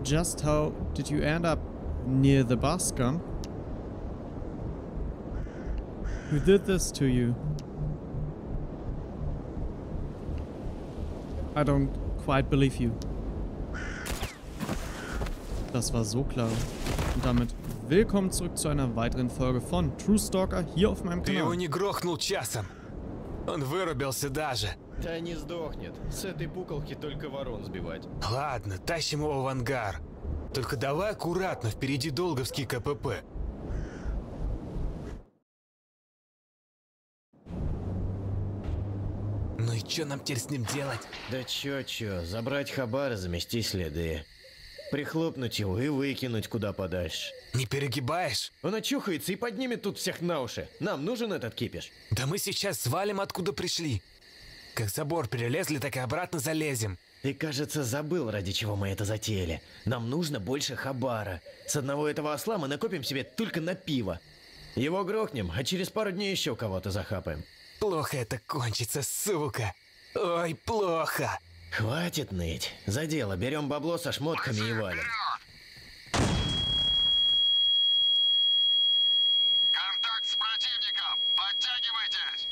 Just how did you end up near the bus, Gun? Who did this to you? I don't quite believe you. Das war so klar. Und damit willkommen zurück zu einer weiteren Folge von True Stalker hier auf meinem Ты его Kanal. не грохнул часом. Он вырубился даже. Да не сдохнет. С этой пуколки только ворон сбивать. Ладно, тащим его в ангар. Только давай аккуратно, впереди Долговский КПП. Ну и что нам теперь с ним делать? Да чё, забрать хабар и замести следы. Прихлопнуть его и выкинуть куда подальше. Не перегибаешь? Он очухается и поднимет тут всех на уши. Нам нужен этот кипиш. Да мы сейчас свалим, откуда пришли. Как забор перелезли, так и обратно залезем. Ты, кажется, забыл, ради чего мы это затеяли. Нам нужно больше хабара. С одного этого осла мы накопим себе только на пиво. Его грохнем, а через пару дней еще кого-то захапаем. Плохо это кончится, сука. Ой, плохо. Хватит ныть. За дело. Берем бабло со шмотками и валим. Контакт с противником! Подтягивайтесь!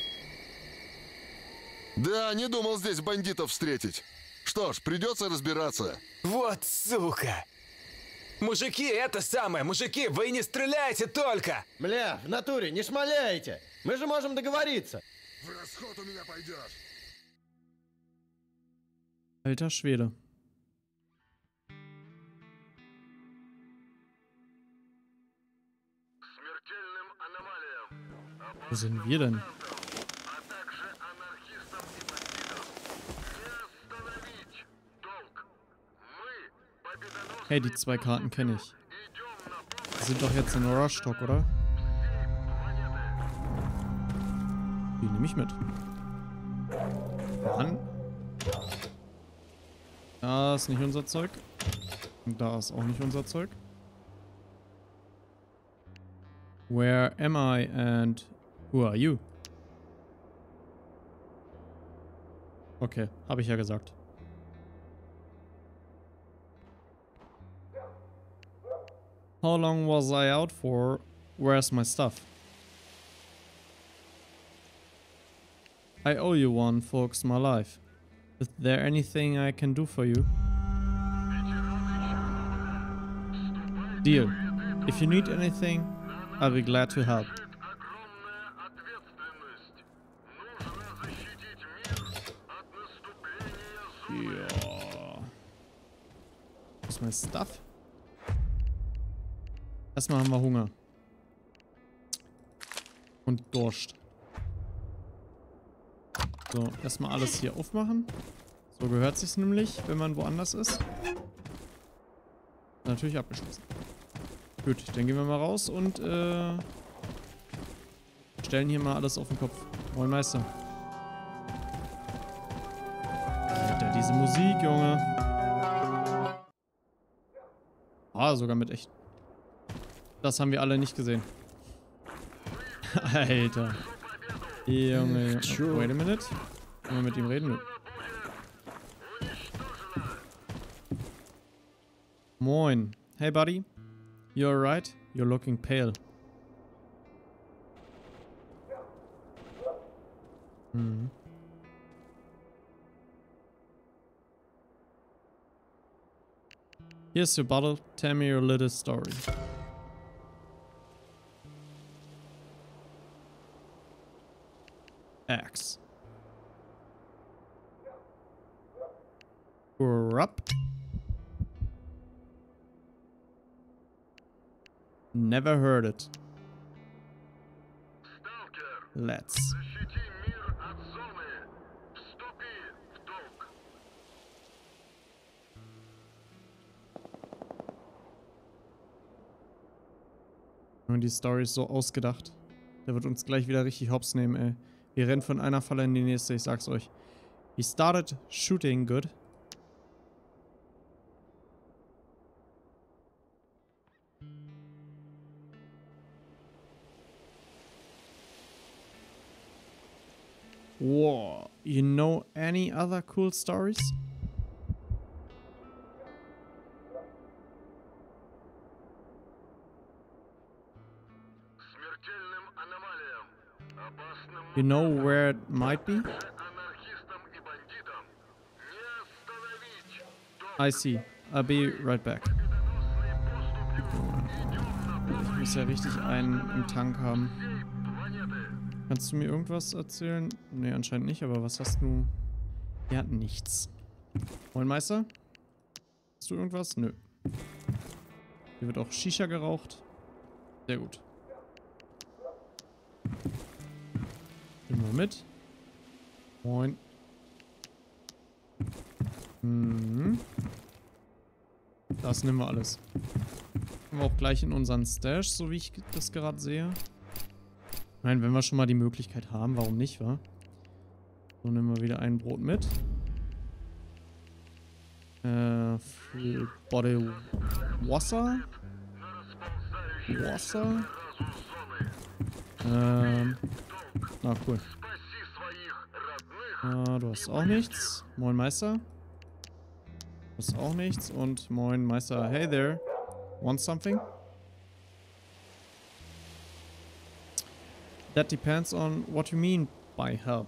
Да, не думал здесь бандитов встретить. Что ж, придется разбираться. Вот сука. Мужики, это самое, мужики, вы не только! Бля, в натуре, не шмаляйте! Мы же можем договориться! В расход у меня пойдешь. Alter Schwede. Смертельным аномалиям, Wo sind wir denn? а также анархистам и бандитам не остановить долг. Мы, победоносные Hey, die zwei Karten kenne ich. идем на помощь Die sind doch jetzt in Rushtalk, oder? планеты. Die nehme ich mit. Mann. Da ist nicht unser Zeug. Und da ist auch nicht unser Zeug. Where am I and who are you? Okay, habe ich ja gesagt. How long was I out for? Where's my stuff? I owe you one, folks, my life. Is there anything I can do for you? Deal. If you need anything, I'll be glad to help. Огромная ответственность. Нужно защитить мир от наступления зла. Ja. Was ist mein Stuff? Erstmal haben wir Hunger. Und Durst. So, erstmal alles hier aufmachen. So gehört sich's nämlich, wenn man woanders ist. Natürlich abgeschlossen. Gut, dann gehen wir mal raus und stellen hier mal alles auf den Kopf. Moin Meister. Alter, diese Musik, Junge. Ah, sogar mit echt. Das haben wir alle nicht gesehen. Alter. Junge. Oh, wait a minute. Können wir mit ihm reden? Moin. Hey, buddy. You alright? You're looking pale. Mhm. Here's your bottle. Tell me your little story. Axe. Corrupt. Never heard it. Сталкер, Let's. защити мир от зоны. Вступи в долг. Und die Story ist so ausgedacht. Der wird uns gleich wieder richtig hops nehmen, ey. Wir rennen von einer Falle in die nächste, ich sag's euch. He started shooting good. Whoa, you know any other cool stories? You know where it might be? I see. I'll be right back. Ich muss ja richtig einen im Tank haben. Kannst du mir irgendwas erzählen? Ne, anscheinend nicht, aber was hast du? Er hat nichts. Moin Meister? Hast du irgendwas? Nö. Hier wird auch Shisha geraucht. Sehr gut. Nehmen wir mit. Moin. Das nehmen wir alles. Haben wir auch gleich in unseren Stash, so wie ich das gerade sehe. Nein, wenn wir schon mal die Möglichkeit haben, warum nicht, wa? So, nehmen wir wieder ein Brot mit. Body Wasser. Na cool. Du hast auch nichts. Moin Meister. Du hast auch nichts. Und moin Meister. Hey there. Want something? That depends on what you mean by help.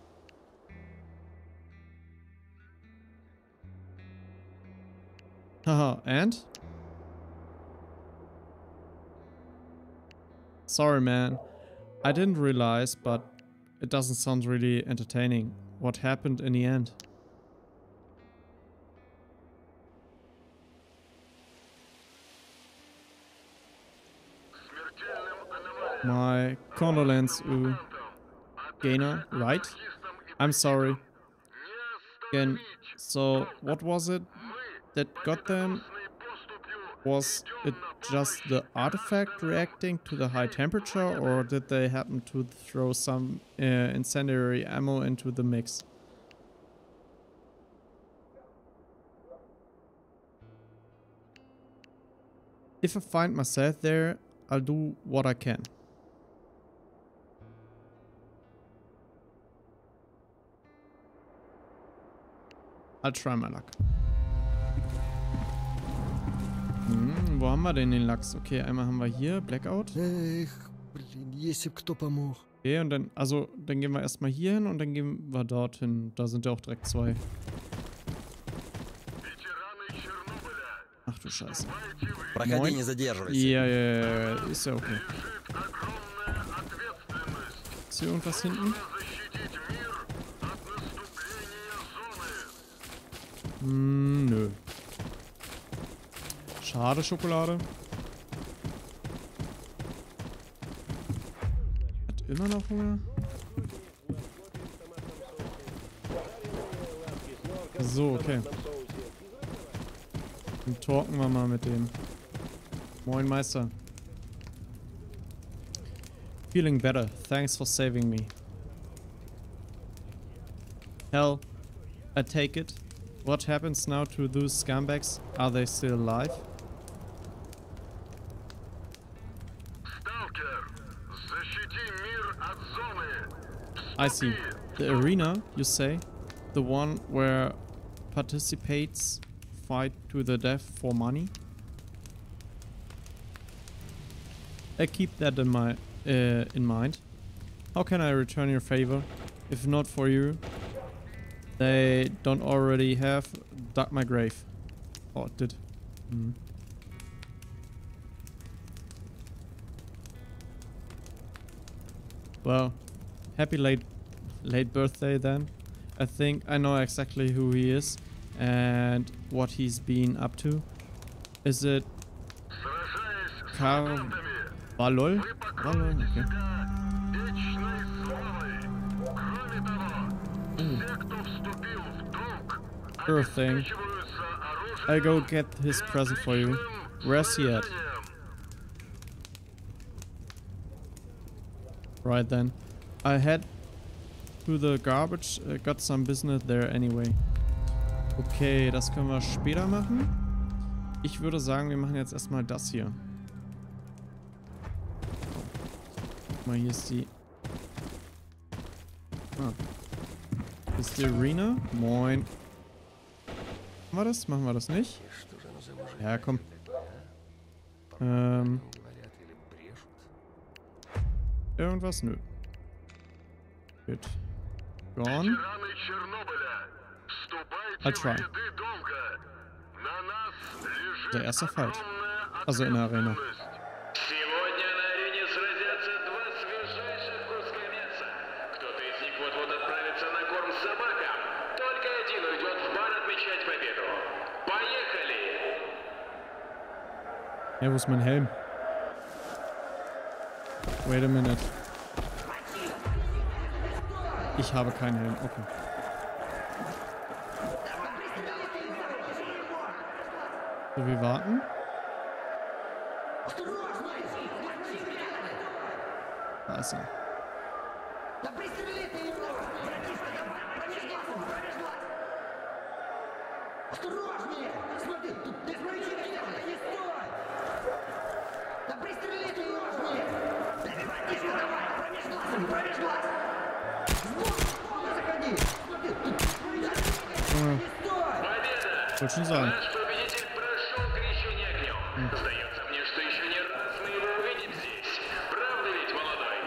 Haha, and? Sorry man, I didn't realize, but it doesn't sound really entertaining. What happened in the end? My condolence, Gainer, right? I'm sorry. Again, so what was it that got them? Was it just the artifact reacting to the high temperature, or did they happen to throw some incendiary ammo into the mix? If I find myself there, I'll do what I can. I'll try my luck. Wo haben wir denn den Lachs? Okay, einmal haben wir hier Blackout. Эх, блин, если б кто помог. Okay, und dann, also, dann gehen wir erstmal hier hin und dann gehen wir dorthin. Da sind ja auch direkt zwei. Ach du Scheiße. Проходи, не задерживайся. Ja, ist ja okay. Ist hier irgendwas hinten? Nö. Schade, Schokolade. Hat immer noch Hunger? So, okay. Dann talken wir mal mit dem. Moin, Meister. Feeling better. Thanks for saving me. Hell, I take it. What happens now to those scumbags? Are they still alive? I see. The arena, you say? The one where participants fight to the death for money? I keep that in mind. How can I return your favor? If not for you, they don't already have dug my grave. Oh, it did. Well, happy late birthday then. I think I know exactly who he is and what he's been up to. Is it Carvalol? Okay. Sure thing. I'll go get his present for you. Where's he at? Right then. I head to the garbage. Got some business there anyway. Okay, das können wir später machen. Ich würde sagen, wir machen jetzt erstmal das hier. Guck mal, hier ist die... Ah. Hier ist die Arena. Moin. Machen wir das? Machen wir das nicht? Ja, komm. Irgendwas? Nö. Gut. Gone. Ветераны Чернобыля, вступайте I'll в try. ряды долга. На нас лежит Der erste Fight. огромная Also in der Arena. ответственность. Сегодня на арене сразятся два свежайших куска мяса. Кто-то из них вот-вот отправится на корм собакам. Только один уйдет в бар отмечать победу. Поехали! Ja, wo ist mein Helm? Wait a minute. Ich habe keinen Helm. Okay. So, wir warten. Da ist er. Junge. Wollte schon sagen. Наш победитель прошел крещение огнем. Сдается мне, что еще не раз мы его увидим здесь. Правда ведь, молодой?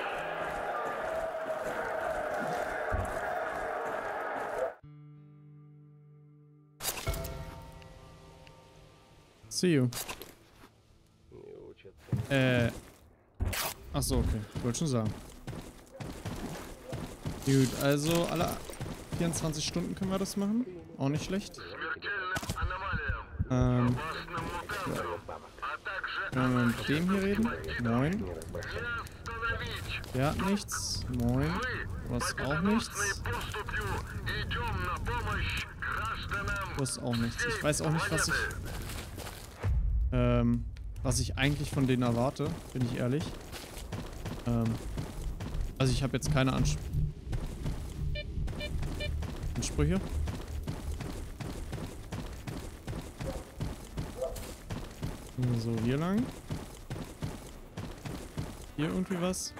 See you. Achso, okay. Wollte schon sagen. Gut, also alle 24 Stunden können wir das machen. Auch nicht schlecht. Смертельным аномалиям, Ähm, опасным мутантам, а также können wir mit dem hier reden? Moin. не остановить. Der hat nichts. Moin. Du hast auch nichts. Поступью идем на помощь гражданам. Du hast auch nichts. Ich weiß auch nicht, was ich eigentlich von denen erwarte, bin ich ehrlich. Also ich habe jetzt keine Ansprüche. So, hier lang. Hier irgendwie was.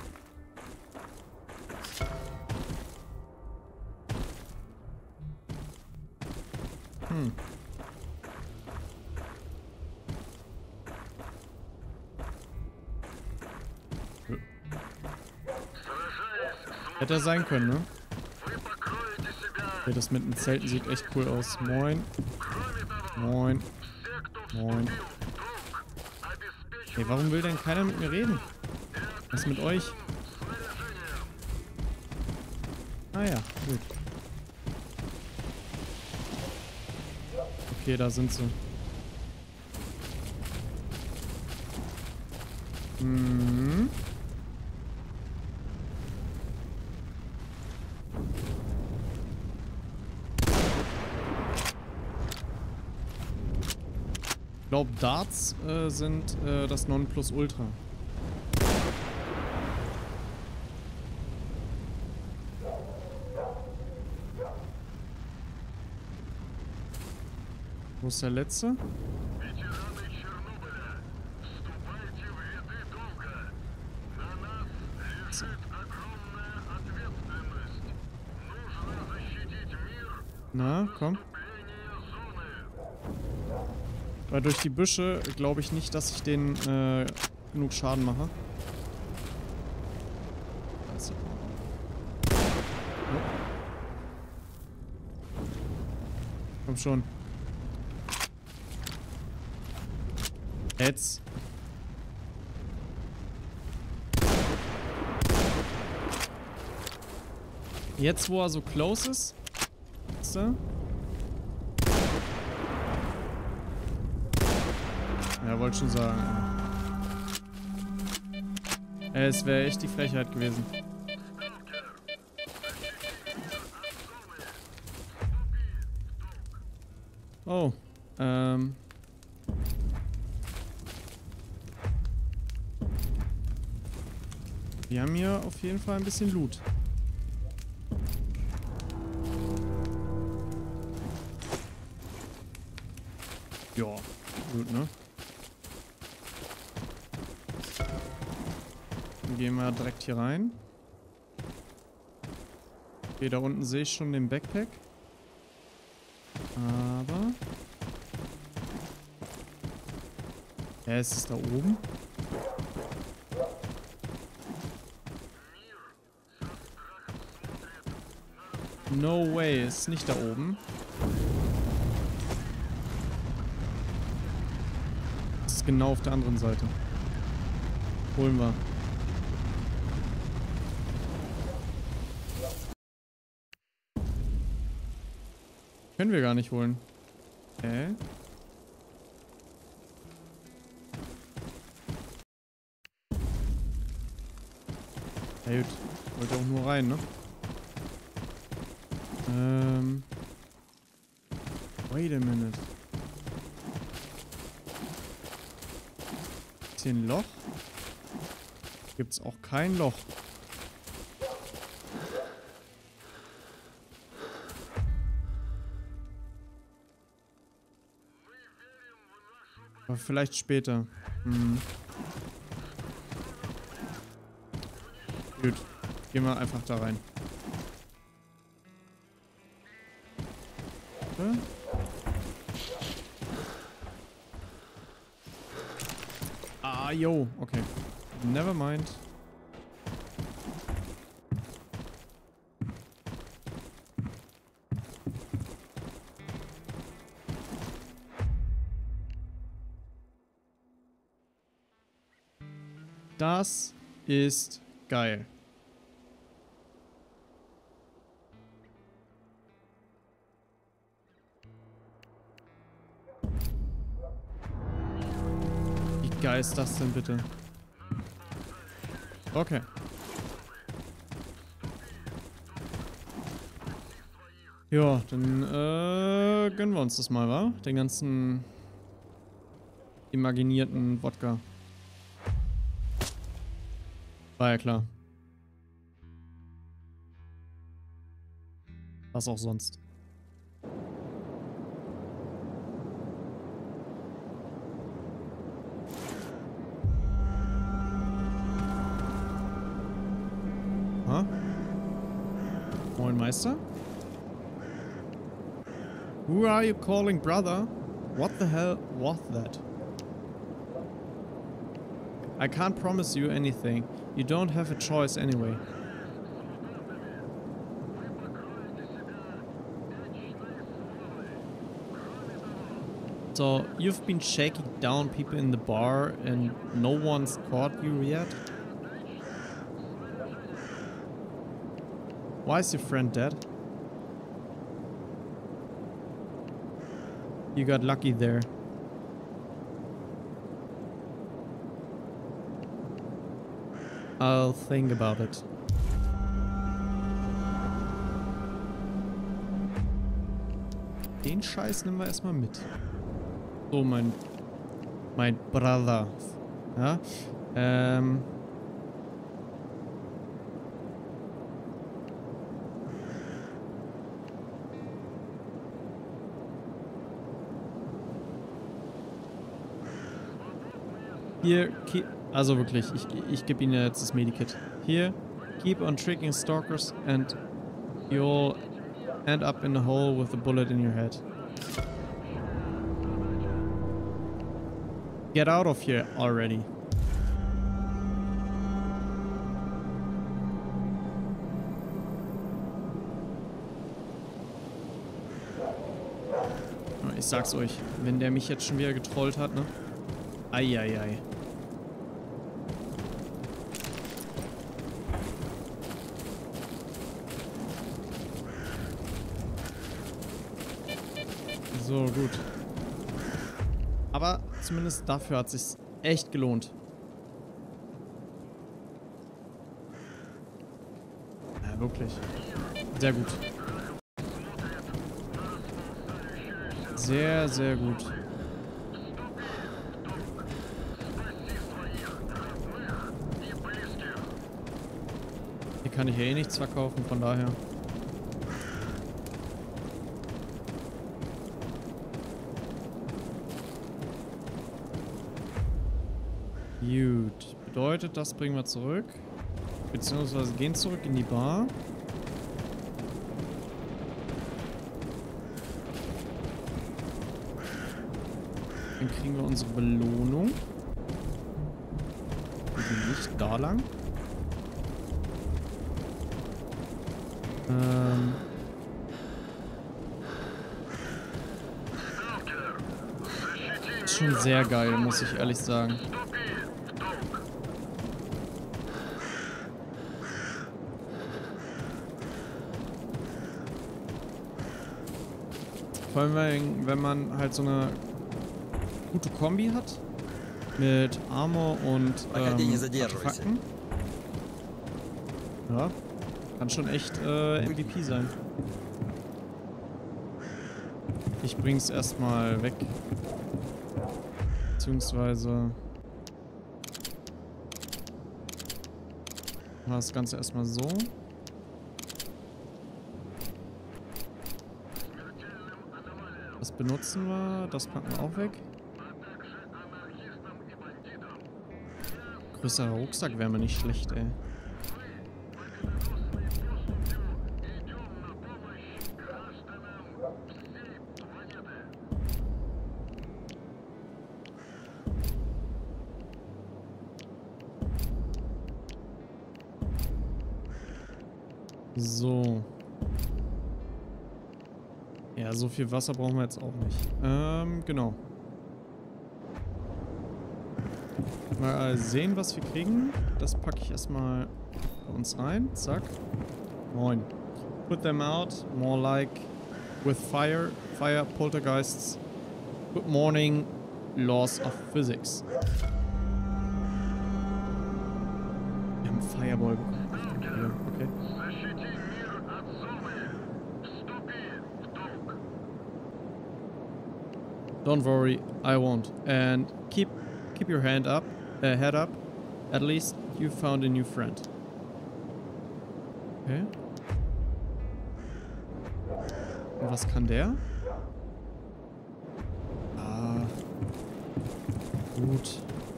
Hätte er sein können, ne? Ja, das mit den Zelten sieht echt cool aus. Moin. Moin. Moin. Hey, warum will denn keiner mit mir reden? Was ist mit euch? Ah ja, gut. Okay, da sind sie. Mhm. Ich glaube, Darts sind das Nonplusultra. Wo ist der letzte? Ветераны Чернобыля, вступайте в ряды долга. На нас лежит огромная ответственность. Нужно защитить мир. Na, komm. Вступление зоны. Weil durch die Büsche glaube ich nicht, dass ich denen genug Schaden mache. Da ist er. Oh. Komm schon. Jetzt. Jetzt, wo er so close ist. Ist er? Ja, wollte schon sagen. Es wäre echt die Frechheit gewesen. Oh, wir haben hier auf jeden Fall ein bisschen Loot. Ja, gut, ne? Dann gehen wir direkt hier rein. Okay, da unten sehe ich schon den Backpack. Aber... Ja, es ist da oben. No way, ist nicht da oben. Das ist genau auf der anderen Seite. Holen wir. Können wir gar nicht holen. Okay. Ja gut, wollte auch nur rein, ne? Wait a minute. Ist hier ein Loch? Gibt's auch kein Loch. Aber vielleicht später. Gut. Gehen wir einfach da rein. Okay. Ah, yo. Okay. Never mind. Das ist geil. Wie geil ist das denn bitte? Okay. Ja, dann gönnen wir uns das mal, wa? Den ganzen imaginierten Wodka. War ja klar. Was auch sonst. Ha? Moin Meister? Who are you calling brother? What the hell was that? I can't promise you anything. You don't have a choice anyway. So, you've been shaking down people in the bar and no one's caught you yet? Why is your friend dead? You got lucky there. I'll think about it. Den Scheiß nehmen wir erstmal mit. So, mein Brother. Ja? Hier, also wirklich, ich gebe Ihnen jetzt das Medikit. Here, keep on tricking stalkers and you'll end up in a hole with a bullet in your head. Get out of here already. Ich sag's euch, wenn der mich jetzt schon wieder getrollt hat, ne? Eieiei. So, gut. Aber zumindest dafür hat es sich echt gelohnt. Ja, wirklich. Sehr gut. Sehr, sehr gut. Hier kann ich ja eh nichts verkaufen, von daher. Gut. Bedeutet, das bringen wir zurück. Beziehungsweise gehen zurück in die Bar. Dann kriegen wir unsere Belohnung. Wir gehen nicht da lang. ist schon sehr geil, muss ich ehrlich sagen. Vor allem, wenn man halt so eine gute Kombi hat mit Armor und Artefakten. Ja, kann schon echt MVP sein. Ich bring's erstmal weg. Beziehungsweise mal das Ganze erstmal so. Das benutzen wir, das packen wir auch weg. Größerer Rucksack wäre mir nicht schlecht, ey. So. Ja, so viel Wasser brauchen wir jetzt auch nicht. Genau. Mal sehen, was wir kriegen. Das packe ich erstmal bei uns rein. Zack. 9. Put them out. More like with fire. Fire, poltergeists. Good morning. Laws of physics. Wir haben Fireball bekommen. Okay. Don't worry, I won't. And keep your head up. At least you found a new friend. Okay. Und was kann der? Ah. Gut.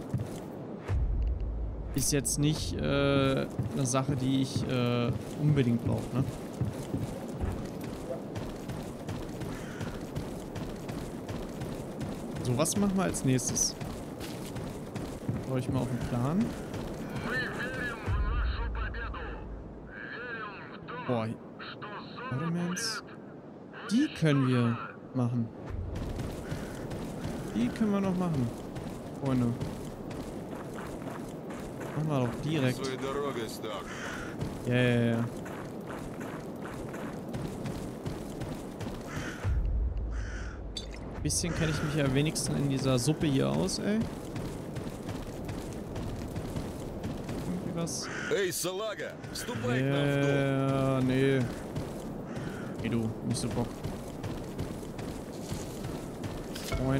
Ist jetzt nicht eine Sache, die ich unbedingt brauche, ne? So, was machen wir als nächstes? Brauche ich mal auf den Plan. Boah. Ottomans. Die können wir machen. Die können wir noch machen. Freunde. Machen wir doch direkt. Ja. Bisschen kenne ich mich ja wenigstens in dieser Suppe hier aus, ey. Irgendwie was. Эй, салага, вступай Ja, nee. Nee, du, nicht so Bock. Moin.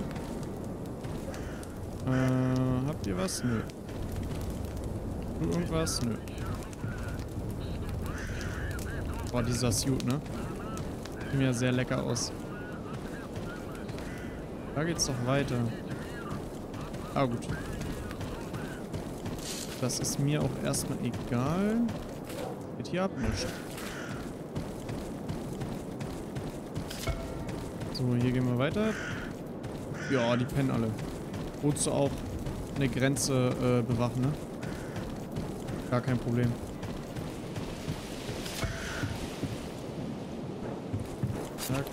Habt ihr was? Nö. Du irgendwas? Nö. Boah, dieser Suit, ne? Sieht mir ja sehr lecker aus. Da geht's doch weiter. Ah, gut. Das ist mir auch erstmal egal. Geht hier ab, nicht. So, hier gehen wir weiter. Ja, die pennen alle. Wozu auch eine Grenze bewachen, ne? Gar kein Problem. Zack.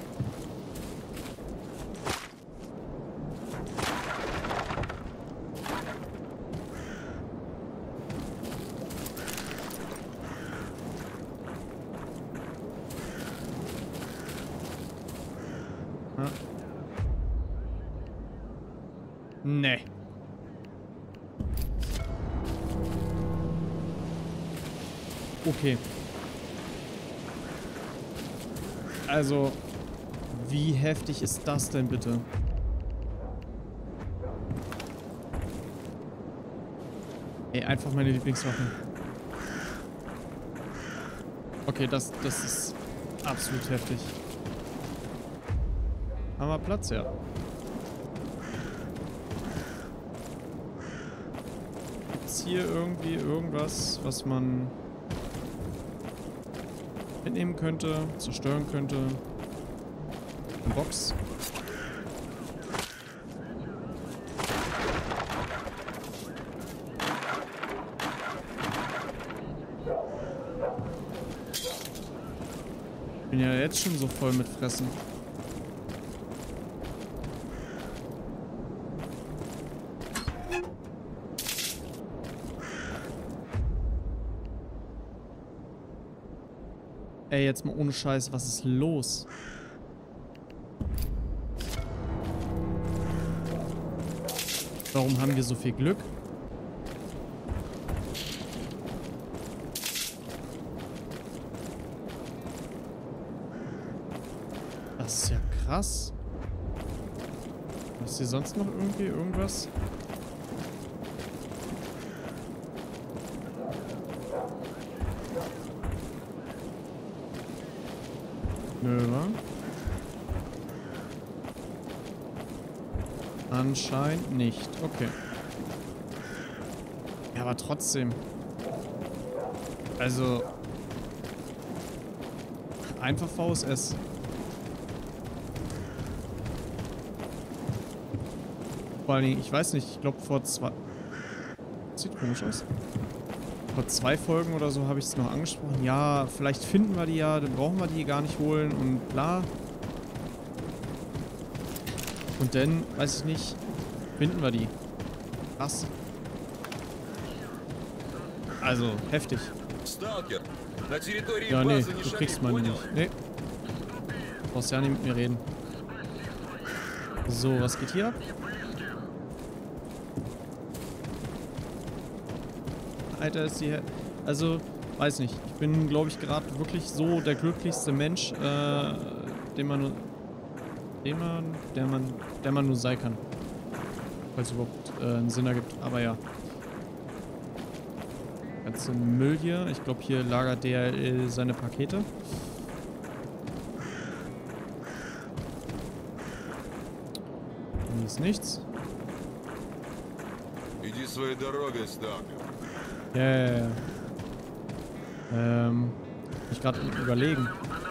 Nee. Okay. Also, wie heftig ist das denn bitte? Ey, einfach meine Lieblingswaffe. Okay, das ist absolut heftig. Haben wir Platz, ja. Gibt's hier irgendwie irgendwas, was man mitnehmen könnte, zerstören könnte? Eine Box. Ich bin ja jetzt schon so voll mit Fressen. Ey, jetzt mal ohne Scheiß, was ist los? Warum haben wir so viel Glück? Das ist ja krass. Ist hier sonst noch irgendwie irgendwas? Nö, wa? Anscheinend nicht. Okay. Ja, aber trotzdem. Also. Einfach VSS. Vor allen Dingen, ich weiß nicht, ich glaube vor 2... Sieht komisch aus. Vor 2 Folgen oder so habe ich es noch angesprochen. Ja, vielleicht finden wir die ja, dann brauchen wir die gar nicht holen und bla. Und dann, weiß ich nicht, finden wir die. Krass. Also, heftig. Ja, nee, du kriegst meine nicht. Nee. Du brauchst ja nicht mit mir reden. So, was geht hier ab? Alter, ist die... Also, weiß nicht. Ich bin, glaube ich, gerade wirklich so der glücklichste Mensch, der man nur sein kann. Falls es überhaupt einen Sinn ergibt. Aber ja. Ganze Müll hier. Ich glaube, hier lagert DHL seine Pakete. Hier ist nichts. Иди своей дорогой, Сталкер. Ja. Ich gerade überlegen.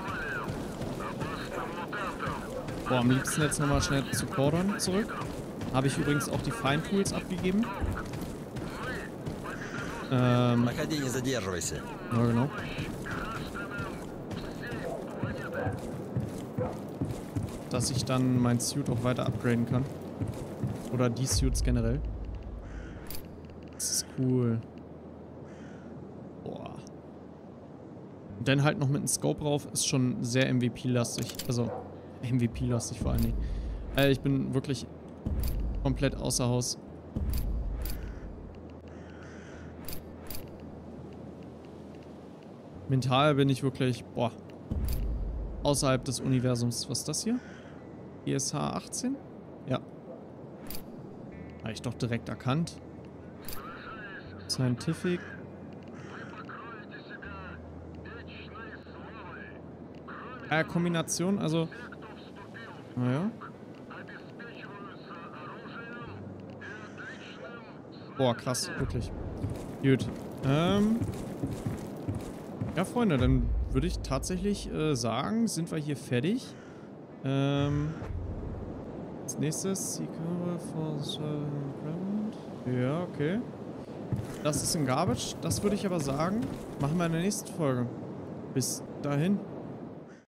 Boah, am liebsten jetzt nochmal schnell zu Cordon zurück. Habe ich übrigens auch die Fine Tools abgegeben. Проходи, не задерживайся. Ja, genau. Dass ich dann mein Suit auch weiter upgraden kann. Oder die Suits generell. Das ist cool. Boah. Und dann halt noch mit einem Scope drauf, ist schon sehr MVP-lastig. Also, MVP-lastig vor allen Dingen. Ich bin wirklich komplett außer Haus. Mental bin ich wirklich, boah, außerhalb des Universums. Was ist das hier? ISH 18? Ja. Habe ich doch direkt erkannt. Scientific. Kombination, also... Naja. Boah, krass, wirklich. Gut. Ja, Freunde, dann würde ich tatsächlich sagen, sind wir hier fertig. Als nächstes, ja, okay. Das ist ein Garbage. Das würde ich aber sagen, machen wir in der nächsten Folge. Bis dahin.